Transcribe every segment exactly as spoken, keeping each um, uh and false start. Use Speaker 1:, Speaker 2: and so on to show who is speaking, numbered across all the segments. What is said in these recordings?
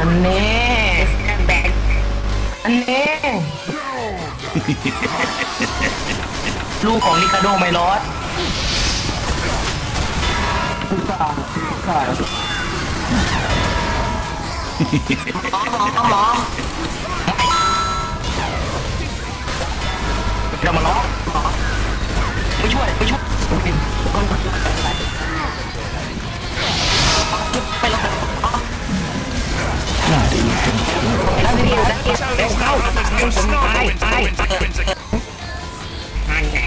Speaker 1: อันนี้แบกอันนี้ลูกของลิคาโดไมลอสผู้สาวผู้สาวหมอหมอหมอเรามาล้อไม่ช่วยไม่ช่วยไปแล้วแล้วนี่แล้วนี่เร็วเข้าตายตายนั่นไง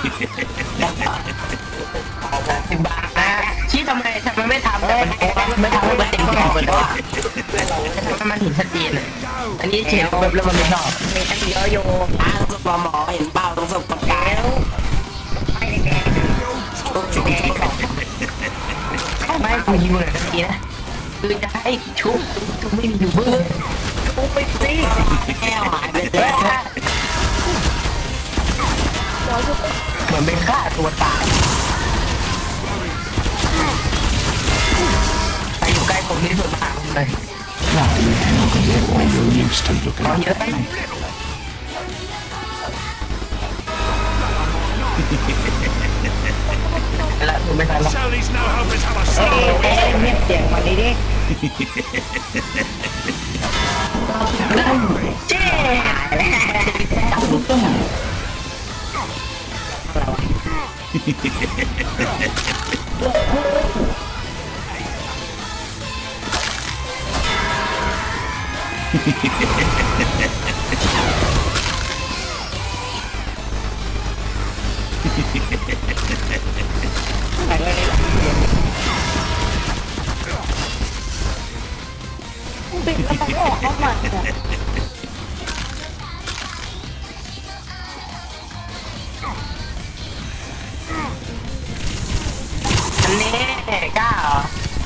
Speaker 1: สิบบาทนะชี้ทำไมทำไมไม่ทำเลยไม่ทำให้มันเต็มที่เลยว่าทำไมมันเห็นชัดเจนอันนี้เฉียวแบบแล้วมันไม่ชอบมีตั้งเยอะอยู่ตาต้องสมหมอเห็นเปล่าต้องสมกับกายไม่แดงไม่กูยิวเลยทันทีนะคือจะให้ชุบชุบไม่มีอยู่เบื้องชุบไปสิแก้วหายไปเลยเหมือนเป็นฆ่าตัวตายไปอยู่ใกล้ผมนี่สุดมากเลย
Speaker 2: Now you can get all you're used to looking
Speaker 1: เยอะไปแล้วคุณไม่ทันหรอกเอ๊ะเงียบเสียงวันนี้ดิเจ๊จับลูกตุ้มปิดแล้วมันออกเข้ามาอันนี้กล้าเหรอ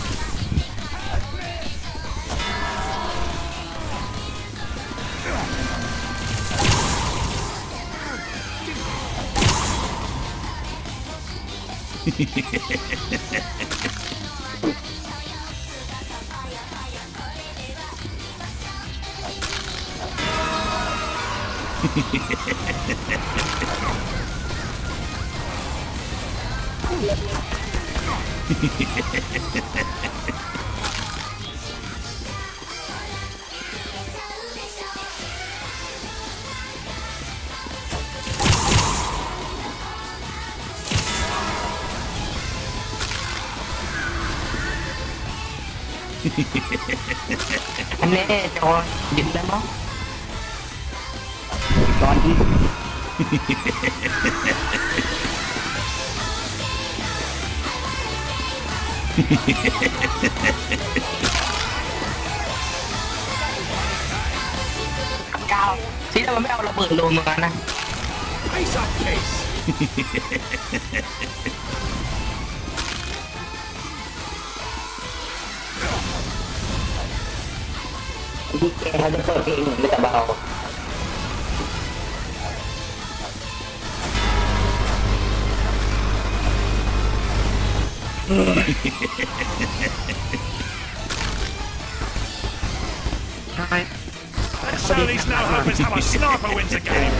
Speaker 1: อันนี้จะหยุดแล้วมั้งตอนที่ก้าวซีทำไมไม่เอาระเบิดลงมานะที่แกเขาจะเปิดเพลงเหมือนไม่เบาHi.
Speaker 3: Sally's now hoping to have a sniper wins the game.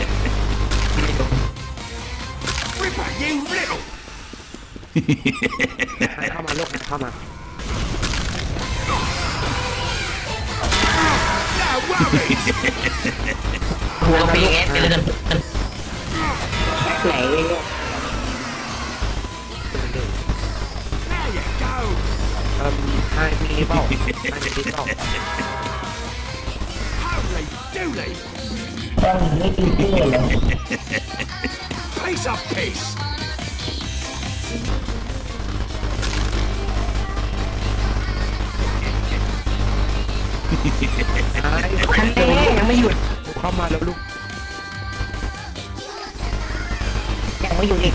Speaker 3: Ripper, you little.
Speaker 4: เข้ามาลูกเข้ามา
Speaker 3: No worries.
Speaker 1: หัวปีเอสเลยนะไหนเนี่ย
Speaker 3: There you go.
Speaker 4: เอ่อไฮมีเปล่าไฮมีเปล่า
Speaker 3: Holy dooly.
Speaker 1: ต้องไม่ตีเตี้ยเลย
Speaker 3: Piece of peace.
Speaker 1: คันเต้ยังไม่หยุด
Speaker 4: เข้ามาแล้วลูก
Speaker 1: ยังไม่หยุดอีก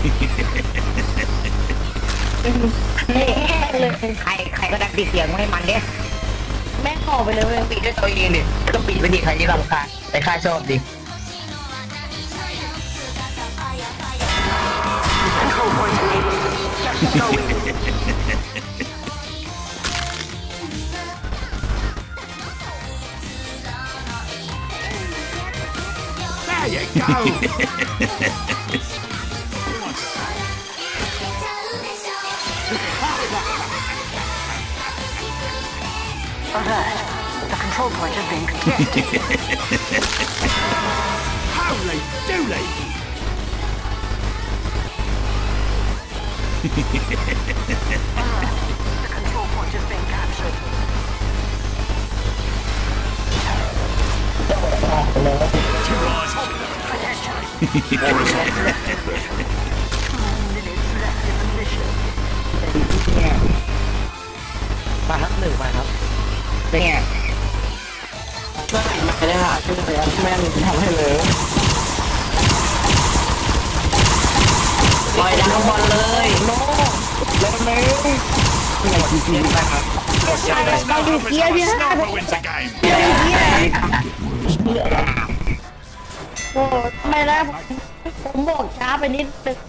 Speaker 1: เฮ้เลยใครใครก็ดักปิดเสียงให้มันเด้แม่ขอไปเลยปิดด้วยตัวเองดิก็ปิดไปดิใครที่รำคาญแต่ข้าชอบดิ
Speaker 3: ไ you go.
Speaker 5: Alert. The control point has been contested.
Speaker 3: Holy dooly.
Speaker 5: The control point has been captured. Minutes left in the mission.
Speaker 4: มาครับหนึ่งมาครับ
Speaker 1: เนี่ยก็ติดมาได้ค่ะช่วยเลยแม่งทำให้เลยปล่อยดาวบอลเลยโน้แล้วไหมนี่ไงจริงๆนะครับ
Speaker 3: Charlie's now hoping how a sniper wins a game.
Speaker 6: โอ้ทำไมนะผมบอกช้าไปนิดนึง